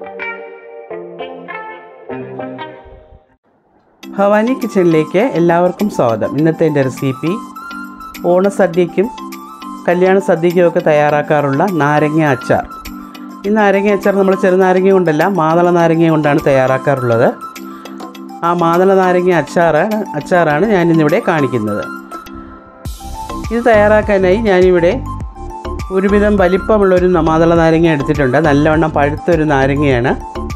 ഭവാനി കിച്ചണിലേക്ക് എല്ലാവർക്കും സ്വാഗതം. ഇന്നത്തെ എൻ്റെ റെസിപ്പി ഓണസദ്യയ്ക്കും കല്യാണ സദ്യയ്ക്കും ഒക്കെ തയ്യാറാക്കാറുള്ള നാരങ്ങ അച്ചാർ. ഈ നാരങ്ങ അച്ചാർ നമ്മൾ ചെറുനാരങ്ങ കൊണ്ടല്ല, മാതള നാരങ്ങ കൊണ്ടാണ് തയ്യാറാക്കാറുള്ളത്. ആ മാതള നാരങ്ങ അച്ചാറാണ് ഞാനിന്നിവിടെ കാണിക്കുന്നത്. ഇത് തയ്യാറാക്കാനായി ഞാനിവിടെ ഒരുവിധം വലിപ്പമുള്ളൊരു മാതള നാരങ്ങ എടുത്തിട്ടുണ്ട്. നല്ലവണ്ണം പഴുത്തൊരു നാരങ്ങയാണ്.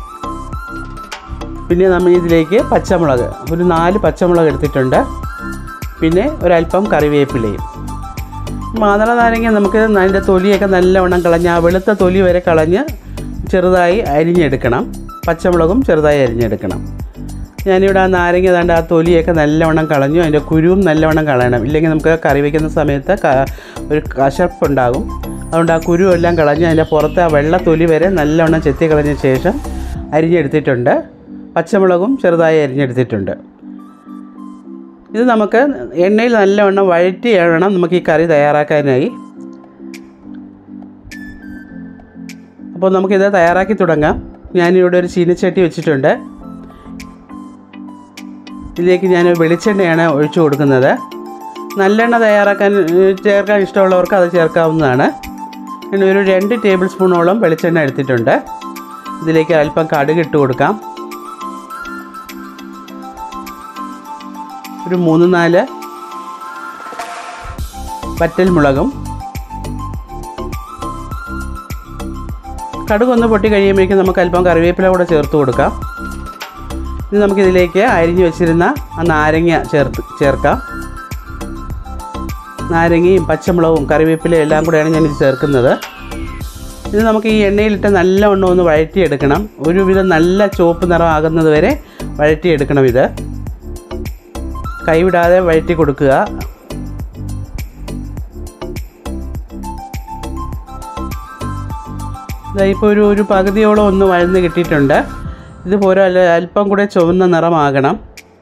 പിന്നെ നമ്മൾ ഇതിലേക്ക് പച്ചമുളക്, ഒരു 4 പച്ചമുളക് എടുത്തിട്ടുണ്ട്. പിന്നെ ഒരല്പം കറിവേപ്പിലയും. മാതള നാരങ്ങ നമുക്ക് അതിൻ്റെ തൊലിയൊക്കെ നല്ലവണ്ണം കളഞ്ഞ്, ആ വെളുത്ത തൊലി വരെ കളഞ്ഞ് ചെറുതായി അരിഞ്ഞെടുക്കണം. പച്ചമുളകും ചെറുതായി അരിഞ്ഞെടുക്കണം. ഞാനിവിടെ ആ നാരങ്ങ ആ തൊലിയൊക്കെ നല്ലവണ്ണം കളഞ്ഞു. അതിൻ്റെ കുരുവും നല്ലവണ്ണം കളയണം, ഇല്ലെങ്കിൽ നമുക്ക് കറി വയ്ക്കുന്ന സമയത്ത് ഒരു കശപ്പുണ്ടാകും. അതുകൊണ്ട് ആ കുരുവെല്ലാം കളഞ്ഞ് അതിൻ്റെ പുറത്ത് ആ വെള്ള തൊലി വരെ നല്ലവണ്ണം ചെത്തി കളഞ്ഞ ശേഷം അരിഞ്ഞെടുത്തിട്ടുണ്ട്. പച്ചമുളകും ചെറുതായി അരിഞ്ഞെടുത്തിട്ടുണ്ട്. ഇത് നമുക്ക് എണ്ണയിൽ നല്ലവണ്ണം വഴറ്റി വേണം നമുക്ക് ഈ കറി തയ്യാറാക്കാനായി. അപ്പോൾ നമുക്കിത് തയ്യാറാക്കി തുടങ്ങാം. ഞാനിവിടെ ഒരു ചീനച്ചട്ടി വെച്ചിട്ടുണ്ട്. ഇതിലേക്ക് ഞാൻ വെളിച്ചെണ്ണയാണ് ഒഴിച്ചു കൊടുക്കുന്നത്. നല്ലെണ്ണ ചേർക്കാൻ ഇഷ്ടമുള്ളവർക്ക് അത് ചേർക്കാവുന്നതാണ്. പിന്നെ ഒരു 2 ടേബിൾ സ്പൂണോളം വെളിച്ചെണ്ണ എടുത്തിട്ടുണ്ട്. ഇതിലേക്ക് അല്പം കടുക് ഇട്ട് കൊടുക്കാം. ഒരു 3-4 വറ്റൽമുളകും. കടുകൊന്ന് പൊട്ടി കഴിയുമ്പോഴേക്കും നമുക്ക് അല്പം കറിവേപ്പില കൂടെ ചേർത്ത് കൊടുക്കാം. ഇനി നമുക്കിതിലേക്ക് അരിഞ്ഞു വെച്ചിരുന്ന ആ നാരങ്ങ ചേർക്കാം. നാരങ്ങയും പച്ചമുളകും കറിവേപ്പിലയും എല്ലാം കൂടെയാണ് ഞാനിത് ചേർക്കുന്നത്. ഇത് നമുക്ക് ഈ എണ്ണയിലിട്ട് നല്ലവണ്ണം ഒന്ന് വഴറ്റിയെടുക്കണം. ഒരുവിധം നല്ല ചുവപ്പ് നിറം ആകുന്നത് വരെ വഴറ്റിയെടുക്കണം. ഇത് കൈവിടാതെ വഴറ്റി കൊടുക്കുക. ഇപ്പോൾ ഒരു പകുതിയോളം ഒന്ന് വഴന്ന് കിട്ടിയിട്ടുണ്ട്. ഇതുപോലെ അല്പം കൂടെ ചുവന്ന നിറമാകണം.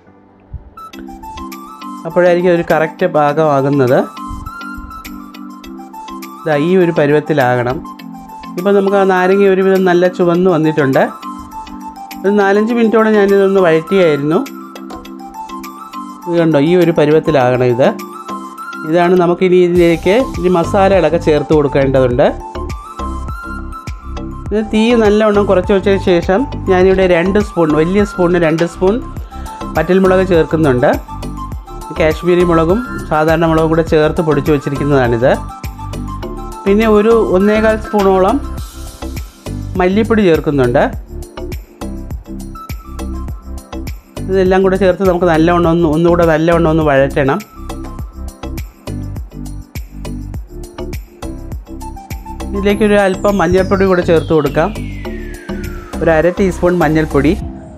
അപ്പോഴായിരിക്കും ഒരു കറക്റ്റ് പാകമാകുന്നത്. ഈ ഒരു പരുവത്തിലാകണം. ഇപ്പോൾ നമുക്ക് ആ നാരങ്ങ ഒരുവിധം നല്ല ചുവന്ന് വന്നിട്ടുണ്ട്. ഒരു 4-5 മിനിറ്റോടെ ഞാനിതൊന്ന് വഴറ്റിയായിരുന്നു. ഇത് കണ്ടോ, ഈ ഒരു പരുവത്തിലാകണം ഇത്. ഇതാണ് നമുക്കിനി ഇതിലേക്ക് മസാലകളൊക്കെ ചേർത്ത് കൊടുക്കേണ്ടതുണ്ട്. ഇത് തീ നല്ലവണ്ണം കുറച്ച് വെച്ചതിന് ശേഷം ഞാനിവിടെ 2 സ്പൂൺ, വലിയ സ്പൂണിന് 2 സ്പൂൺ വറ്റൽമുളക് ചേർക്കുന്നുണ്ട്. കാശ്മീരി മുളകും സാധാരണ മുളകും കൂടെ ചേർത്ത് പൊടിച്ച് വെച്ചിരിക്കുന്നതാണിത്. പിന്നെ ഒരു 1.25 സ്പൂണോളം മല്ലിപ്പൊടി ചേർക്കുന്നുണ്ട്. ഇതെല്ലാം കൂടെ ചേർത്ത് നമുക്ക് ഒന്നുകൂടെ നല്ലവണ്ണം ഒന്ന് വഴറ്റണം. ഇതിലേക്കൊരു അല്പം മഞ്ഞൾപ്പൊടി കൂടെ ചേർത്ത് കൊടുക്കാം. ഒരു 1/2 ടീസ്പൂൺ മഞ്ഞൾപ്പൊടി.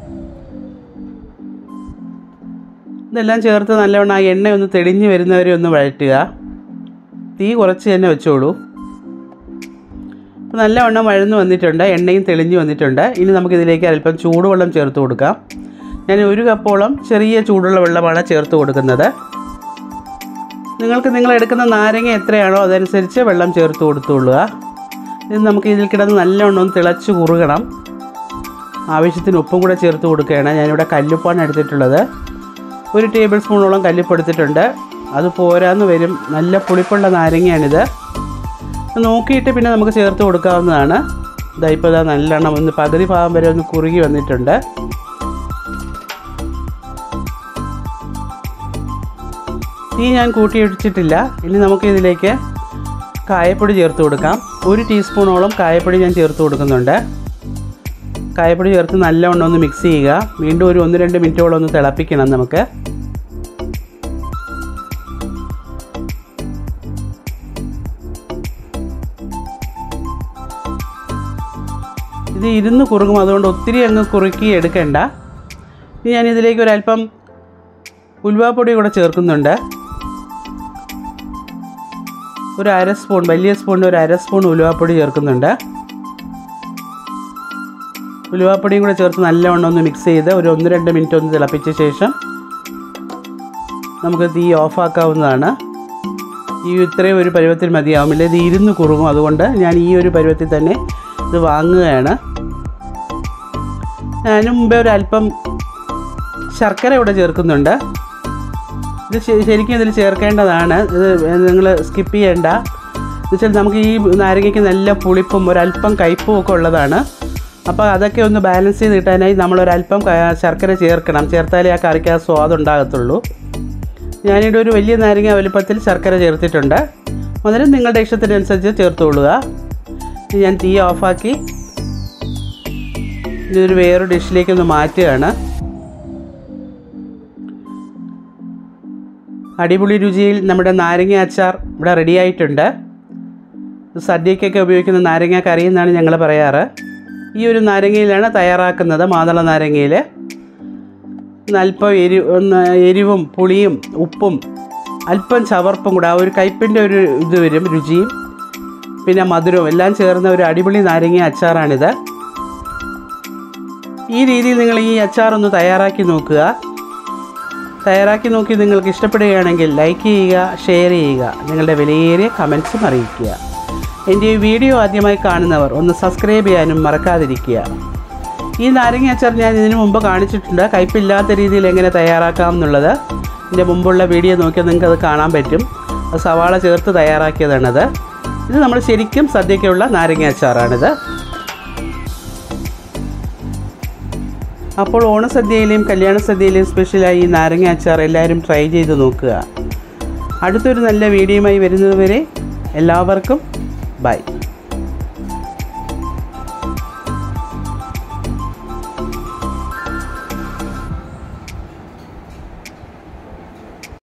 ഇതെല്ലാം ചേർത്ത് നല്ലവണ്ണം ആ എണ്ണ ഒന്ന് തെളിഞ്ഞ് വരുന്നവരെ ഒന്ന് വഴറ്റുക. തീ കുറച്ച് തന്നെ വെച്ചോളൂ. അപ്പോൾ നല്ലവണ്ണം വഴന്ന് വന്നിട്ടുണ്ട്, എണ്ണയും തെളിഞ്ഞ് വന്നിട്ടുണ്ട്. ഇനി നമുക്കിതിലേക്ക് അല്പം ചൂടുവെള്ളം ചേർത്ത് കൊടുക്കാം. ഞാൻ 1 കപ്പോളം ചെറിയ ചൂടുള്ള വെള്ളമാണ് ചേർത്ത് കൊടുക്കുന്നത്. നിങ്ങൾ എടുക്കുന്ന നാരങ്ങ എത്രയാണോ അതനുസരിച്ച് വെള്ളം ചേർത്ത് കൊടുത്തുകൊള്ളുക. ഇത് നമുക്ക് ഇതിൽ കിടന്ന് നല്ലവണ്ണം ഒന്ന് തിളച്ച് കുറുകണം. ആവശ്യത്തിന് ഉപ്പും കൂടെ ചേർത്ത് കൊടുക്കുകയാണ്. ഞാനിവിടെ കല്ലുപ്പാണ് എടുത്തിട്ടുള്ളത്. 1 ടേബിൾ സ്പൂണോളം കല്ലുപ്പ് എടുത്തിട്ടുണ്ട്. അത് പോരാന്ന് വരും. നല്ല പുളിപ്പുള്ള നാരങ്ങയാണിത്. നോക്കിയിട്ട് പിന്നെ നമുക്ക് ചേർത്ത് കൊടുക്കാവുന്നതാണ്. ഇപ്പോൾ നല്ലെണ്ണം ഒന്ന് പകുതി ഭാഗം വരെ ഒന്ന് കുറുകി വന്നിട്ടുണ്ട്. തീ ഞാൻ കൂട്ടി ഒഴിച്ചിട്ടില്ല. ഇനി നമുക്കിതിലേക്ക് കായപ്പൊടി ചേർത്ത് കൊടുക്കാം. 1 ടീസ്പൂണോളം കായപ്പൊടി ഞാൻ ചേർത്ത് കൊടുക്കുന്നുണ്ട്. കായപ്പൊടി ചേർത്ത് നല്ലവണ്ണം ഒന്ന് മിക്സ് ചെയ്യുക. വീണ്ടും ഒരു 1-2 മിനിറ്റോളം ഒന്ന് തിളപ്പിക്കണം നമുക്ക്. ഇത് ഇരുന്ന് കുറുകും, അതുകൊണ്ട് ഒത്തിരി അങ്ങ് കുറുക്കി എടുക്കണ്ട. ഇനി ഞാനിതിലേക്ക് ഒരല്പം ഉലുവാപ്പൊടി കൂടെ ചേർക്കുന്നുണ്ട്. ഒരു 1/2 സ്പൂൺ, വലിയ സ്പൂണിന് ഒരു 1/2 സ്പൂൺ ഉലുവാപ്പൊടി ചേർക്കുന്നുണ്ട്. ഉലുവാപ്പൊടിയും കൂടെ ചേർത്ത് നല്ലവണ്ണം ഒന്ന് മിക്സ് ചെയ്ത് ഒരു 1-2 മിനിറ്റ് ഒന്ന് തിളപ്പിച്ച ശേഷം നമുക്ക് തീ ഓഫാക്കാവുന്നതാണ്. ഇത്രയും ഒരു പരുവത്തിൽ മതിയാവുമില്ല. ഇത് ഇരുന്ന് കുറുകും, അതുകൊണ്ട് ഞാൻ ഈ ഒരു പരുവത്തിൽ തന്നെ ഇത് വാങ്ങുകയാണ്. അതിന് മുമ്പേ ഒരല്പം ശർക്കര ഇവിടെ ചേർക്കുന്നുണ്ട്. ഇത് ശരിക്കും ഇതിൽ ചേർക്കേണ്ടതാണ്, ഇത് നിങ്ങൾ സ്കിപ്പ് ചെയ്യേണ്ട. എന്നുവെച്ചാൽ നമുക്ക് ഈ നാരങ്ങയ്ക്ക് നല്ല പുളിപ്പും ഒരല്പം കയ്പും ഒക്കെ ഉള്ളതാണ്. അപ്പോൾ അതൊക്കെ ഒന്ന് ബാലൻസ് ചെയ്ത് കിട്ടാനായി നമ്മളൊരല്പം ശർക്കര ചേർക്കണം. ചേർത്താലേ ആ കറിക്ക് ആ സ്വാദുണ്ടാകത്തുള്ളൂ. ഞാനിവിടെ ഒരു വലിയ നാരങ്ങ വലുപ്പത്തിൽ ശർക്കര ചേർത്തിട്ടുണ്ട്. അതിന് നിങ്ങളുടെ ഇഷ്ടത്തിനനുസരിച്ച് ചേർത്തുകൊള്ളുക. ഞാൻ തീ ഓഫാക്കി ഇതൊരു വേറൊരു ഡിഷിലേക്കൊന്ന് മാറ്റുകയാണ്. അടിപൊളി രുചിയിൽ നമ്മുടെ നാരങ്ങ അച്ചാർ ഇവിടെ റെഡി ആയിട്ടുണ്ട്. സദ്യക്കൊക്കെ ഉപയോഗിക്കുന്ന നാരങ്ങ കറി എന്നാണ് ഞങ്ങൾ പറയാറ്. ഈ ഒരു നാരങ്ങയിലാണ് തയ്യാറാക്കുന്നത്, മാതള നാരങ്ങയിൽ. അല്പം എരിവും പുളിയും ഉപ്പും അല്പം ചവർപ്പും കൂടെ, ആ ഒരു കയ്പിൻ്റെ ഒരു ഇത് വരും, രുചിയും പിന്നെ മധുരവും എല്ലാം ചേർന്ന ഒരു അടിപൊളി നാരങ്ങ അച്ചാറാണിത്. ഈ രീതിയിൽ നിങ്ങൾ ഈ അച്ചാറൊന്ന് തയ്യാറാക്കി നോക്കുക. തയ്യാറാക്കി നോക്കി നിങ്ങൾക്ക് ഇഷ്ടപ്പെടുകയാണെങ്കിൽ ലൈക്ക് ചെയ്യുക, ഷെയർ ചെയ്യുക, നിങ്ങളുടെ വിലയേറിയ കമൻസും അറിയിക്കുക. എൻ്റെ ഈ വീഡിയോ ആദ്യമായി കാണുന്നവർ ഒന്ന് സബ്സ്ക്രൈബ് ചെയ്യാനും മറക്കാതിരിക്കുക. ഈ നാരങ്ങ അച്ചാർ ഞാൻ ഇതിനു മുമ്പ് കാണിച്ചിട്ടുണ്ട്, കയ്പില്ലാത്ത രീതിയിൽ എങ്ങനെ തയ്യാറാക്കാം എന്നുള്ളത്. എൻ്റെ മുമ്പുള്ള വീഡിയോ നോക്കിയാൽ നിങ്ങൾക്കത് കാണാൻ പറ്റും. അത് സവാള ചേർത്ത് തയ്യാറാക്കിയതാണത്. ഇത് നമ്മൾ ശരിക്കും സദ്യയ്ക്കുള്ള നാരങ്ങ അച്ചാറാണിത്. അപ്പോൾ ഓണസദ്യയിലെയും കല്യാണ സദ്യയിലെയും സ്പെഷ്യലായി ഈ നാരങ്ങ അച്ചാർ എല്ലാവരും ട്രൈ ചെയ്ത് നോക്കുക. അടുത്തൊരു നല്ല വീഡിയോയുമായി വരുന്നതുവരെ എല്ലാവർക്കും ബൈ.